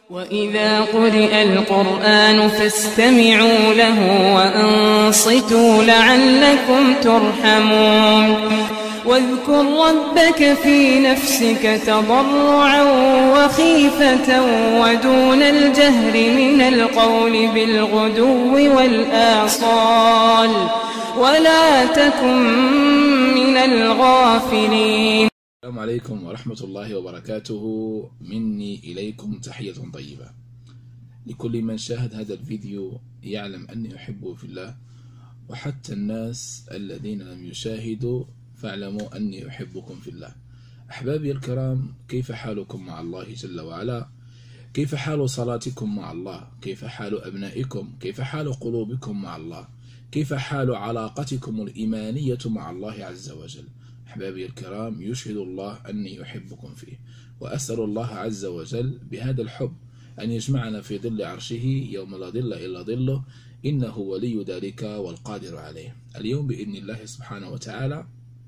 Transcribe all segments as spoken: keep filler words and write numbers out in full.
وإذا قرئ القرآن فاستمعوا له وأنصتوا لعلكم ترحمون واذكر ربك في نفسك تضرعا وخيفة ودون الجهر من القول بالغدو والآصال ولا تكن من الغافلين. السلام عليكم ورحمة الله وبركاته. مني إليكم تحية طيبة. لكل من شاهد هذا الفيديو يعلم أني أحبه في الله، وحتى الناس الذين لم يشاهدوا فاعلموا أني أحبكم في الله. أحبابي الكرام، كيف حالكم مع الله جل وعلا؟ كيف حال صلاتكم مع الله؟ كيف حال أبنائكم؟ كيف حال قلوبكم مع الله؟ كيف حال علاقتكم الإيمانية مع الله عز وجل؟ أحبابي الكرام، يشهد الله أني أحبكم فيه، وأسأل الله عز وجل بهذا الحب أن يجمعنا في ظل عرشه يوم لا ظل إلا ظله، إنه ولي ذلك والقادر عليه. اليوم بإذن الله سبحانه وتعالى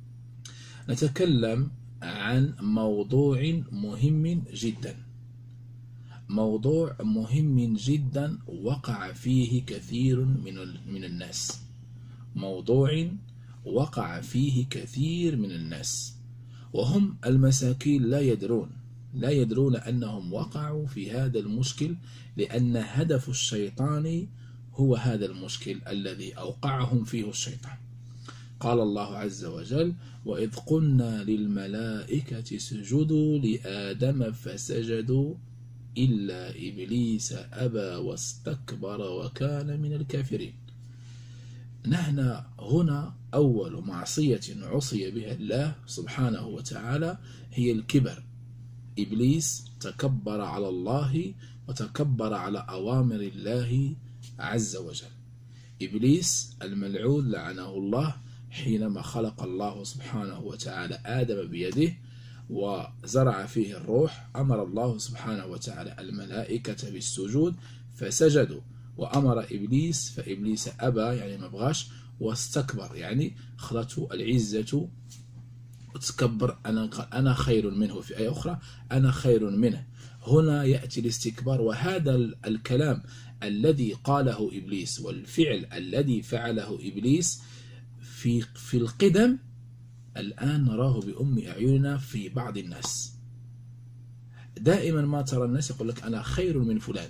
نتكلم عن موضوع مهم جدا، موضوع مهم جدا وقع فيه كثير من من الناس، موضوع وقع فيه كثير من الناس، وهم المساكين لا يدرون لا يدرون أنهم وقعوا في هذا المشكل، لأن هدف الشيطان هو هذا المشكل الذي أوقعهم فيه الشيطان. قال الله عز وجل: وإذ قلنا للملائكة اسجدوا لآدم فسجدوا إلا إبليس أبى واستكبر وكان من الكافرين. نحن هنا أول معصية عصي بها الله سبحانه وتعالى هي الكبر. إبليس تكبر على الله وتكبر على أوامر الله عز وجل. إبليس الملعون لعنه الله حينما خلق الله سبحانه وتعالى آدم بيده وزرع فيه الروح، أمر الله سبحانه وتعالى الملائكة بالسجود فسجدوا، وأمر إبليس فإبليس أبى يعني ما بغاش، واستكبر يعني خلته العزة وتكبر، أنا أنا خير منه. في آية أخرى أنا خير منه. هنا يأتي الاستكبار، وهذا الكلام الذي قاله إبليس والفعل الذي فعله إبليس في في القدم الآن نراه بأم أعيننا في بعض الناس. دائما ما ترى الناس يقول لك أنا خير من فلان،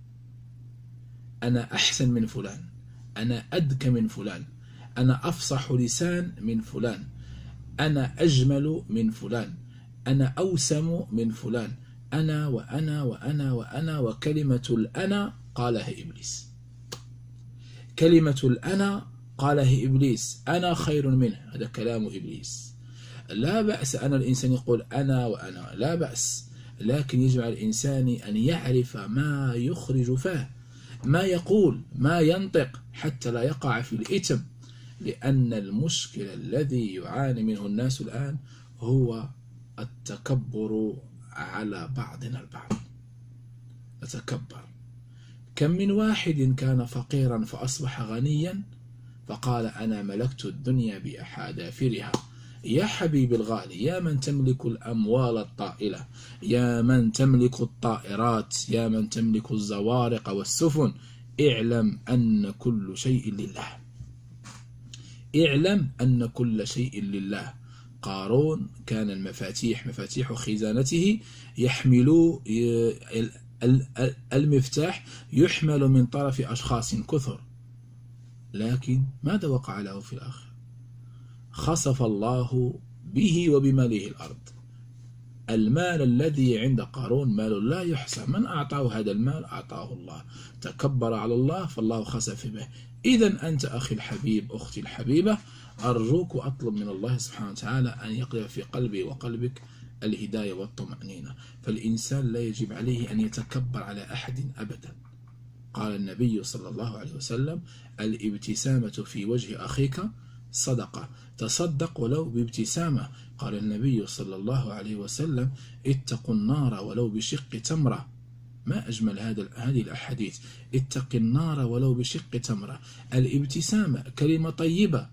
أنا أحسن من فلان، أنا أذكى من فلان، أنا أفصح لسان من فلان، أنا أجمل من فلان، أنا أوسم من فلان، أنا وأنا وأنا وأنا. وكلمة الأنا قالها إبليس، كلمة الأنا قالها إبليس، أنا خير منه، هذا كلام إبليس. لا بأس أن الإنسان يقول أنا وأنا، لا بأس، لكن يجب على الإنسان أن يعرف ما يخرج فاه، ما يقول، ما ينطق، حتى لا يقع في الإثم. لأن المشكل الذي يعاني منه الناس الآن هو التكبر على بعضنا البعض. نتكبر. كم من واحد كان فقيرا فأصبح غنيا فقال أنا ملكت الدنيا بأحذافيرها. يا حبيبي الغالي، يا من تملك الأموال الطائلة، يا من تملك الطائرات، يا من تملك الزوارق والسفن، اعلم أن كل شيء لله، اعلم أن كل شيء لله. قارون كان المفاتيح مفاتيح خزانته يحمل المفتاح يحمل من طرف أشخاص كثر، لكن ماذا وقع له في الآخر؟ خسف الله به وبماله الأرض. المال الذي عند قارون مال لا يحصى، من أعطاه هذا المال أعطاه الله، تكبر على الله فالله خسف به. إذا أنت أخي الحبيب، أختي الحبيبة، أرجوك وأطلب من الله سبحانه وتعالى أن يقذف في قلبي وقلبك الهداية والطمأنينة. فالإنسان لا يجب عليه أن يتكبر على أحد أبدا. قال النبي صلى الله عليه وسلم: الابتسامة في وجه أخيك صدقة، تصدق ولو بابتسامة. قال النبي صلى الله عليه وسلم: اتقوا النار ولو بشق تمرة. ما أجمل هذا هذه الأحاديث، اتق النار ولو بشق تمرة. الابتسامة، كلمة طيبة،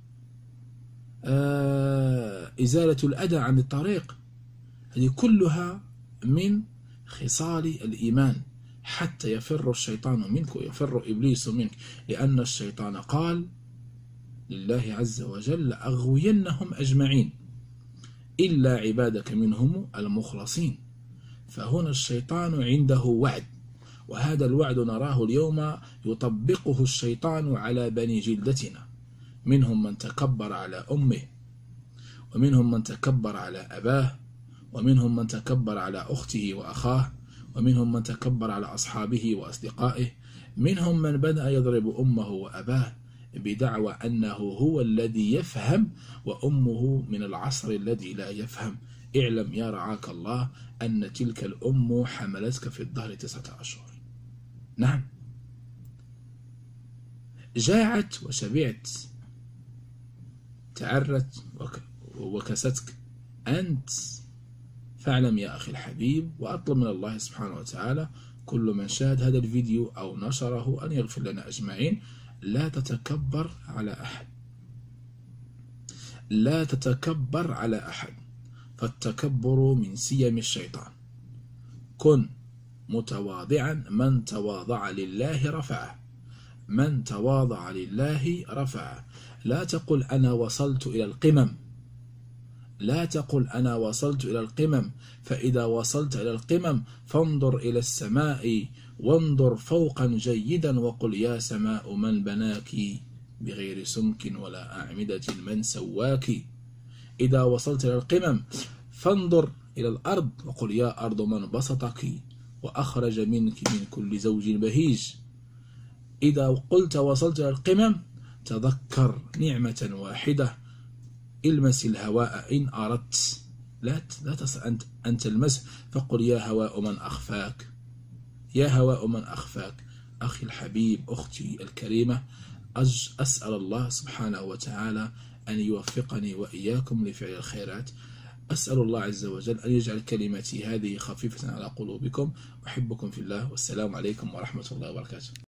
آه، إزالة الأذى عن الطريق، هذه كلها من خصال الإيمان، حتى يفر الشيطان منك ويفر إبليس منك، لأن الشيطان قال لله عز وجل لأغوينهم أجمعين إلا عبادك منهم المخلصين. فهنا الشيطان عنده وعد، وهذا الوعد نراه اليوم يطبقه الشيطان على بني جلدتنا. منهم من تكبر على أمه، ومنهم من تكبر على أباه، ومنهم من تكبر على أخته وأخاه، ومنهم من تكبر على أصحابه وأصدقائه، منهم من بدأ يضرب أمه وأباه بدعوى أنه هو الذي يفهم وأمه من العصر الذي لا يفهم. اعلم يا رعاك الله أن تلك الأم حملتك في الظهر تسعة أشهر. نعم، جاعت وشبعت، تعرت وكستك أنت. فاعلم يا أخي الحبيب، وأطلب من الله سبحانه وتعالى كل من شاهد هذا الفيديو أو نشره أن يغفر لنا أجمعين. لا تتكبر على أحد، لا تتكبر على أحد، فالتكبر من سيم الشيطان. كن متواضعا، من تواضع لله رفعه، من تواضع لله رفعه. لا تقل أنا وصلت إلى القمم، لا تقل أنا وصلت إلى القمم، فإذا وصلت إلى القمم فانظر إلى السماء وانظر فوقا جيدا وقل يا سماء من بناك بغير سمك ولا أعمدة من سواك. إذا وصلت إلى القمم فانظر إلى الأرض وقل يا أرض من بسطك وأخرج منك من كل زوج بهيج. إذا قلت وصلت إلى القمم تذكر نعمة واحدة، المس الهواء إن أردت، لا لا تسأل أن تلمس، فقل يا هواء من أخفاك، يا هواء من أخفاك. أخي الحبيب، أختي الكريمة، أسأل الله سبحانه وتعالى أن يوفقني وإياكم لفعل الخيرات. أسأل الله عز وجل أن يجعل كلمتي هذه خفيفة على قلوبكم. أحبكم في الله، والسلام عليكم ورحمة الله وبركاته.